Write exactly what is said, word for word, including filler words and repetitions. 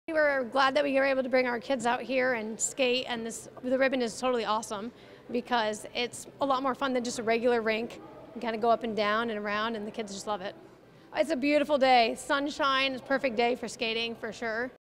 We're glad that we were able to bring our kids out here and skate, and this the ribbon is totally awesome because it's a lot more fun than just a regular rink. You kind of go up and down and around, and the kids just love it. It's a beautiful day. Sunshine is a perfect day for skating for sure.